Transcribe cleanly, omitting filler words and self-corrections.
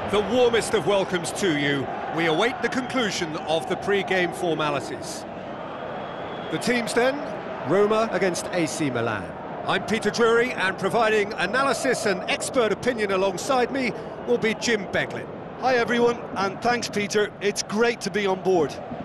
The warmest of welcomes to you. We await the conclusion of the pre-game formalities. The teams then, Roma against AC Milan. I'm Peter Drury, and providing analysis and expert opinion alongside me will be Jim Beglin. Hi everyone, and thanks Peter, it's great to be on board.